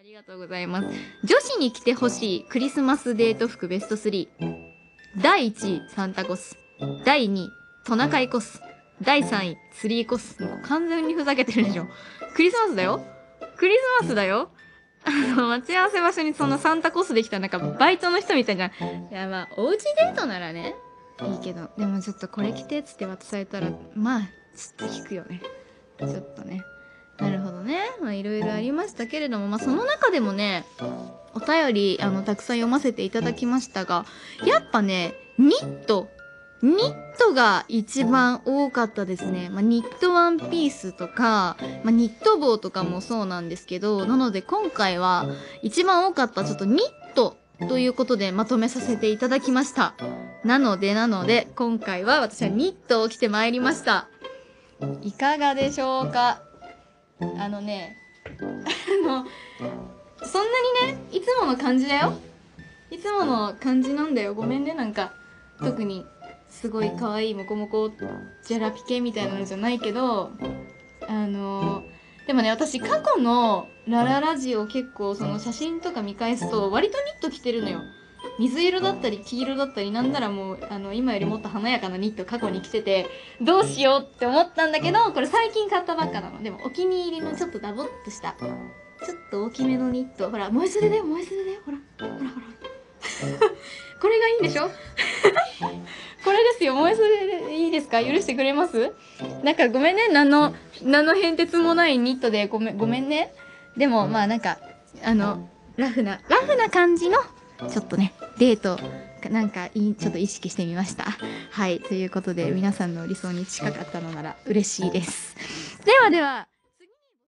ありがとうございます。女子に着てほしいクリスマスデート服ベスト3。第1位、サンタコス。第2位、トナカイコス。第3位、ツリーコス。もう完全にふざけてるでしょ。クリスマスだよ。クリスマスだよ。待ち合わせ場所にそんなサンタコスできたなんかバイトの人みたいじゃん。いや、まあ、おうちデートならね、いいけど。でもちょっとこれ着てっつって渡されたら、まあ、ちょっと引くよね。ちょっとね。なるほどね。まあいろいろありましたけれども、まあその中でもね、お便り、たくさん読ませていただきましたが、やっぱね、ニットが一番多かったですね。まあニットワンピースとか、まあニット帽とかもそうなんですけど、なので今回は一番多かったちょっとニットということでまとめさせていただきました。なので、今回は私はニットを着てまいりました。いかがでしょうか？そんなにね、いつもの感じだよ。いつもの感じなんだよ。ごめんね、なんか、特に、すごい可愛いモコモコ、ジャラピケみたいなのじゃないけど、でもね、私過去のラララジオ結構その写真とか見返すと、割とニット着てるのよ。水色だったり黄色だったりなんならもう今よりもっと華やかなニット過去に着ててどうしようって思ったんだけどこれ最近買ったばっかなの。でもお気に入りのちょっとダボっとしたちょっと大きめのニットほら燃え袖だよほらこれがいいんでしょこれですよ燃え袖でいいですか許してくれますなんかごめんね何の変哲もないニットでごめんねでもまあなんかラフな感じのちょっとね、デート、なんかちょっと意識してみました。はい。ということで、皆さんの理想に近かったのなら嬉しいです。では。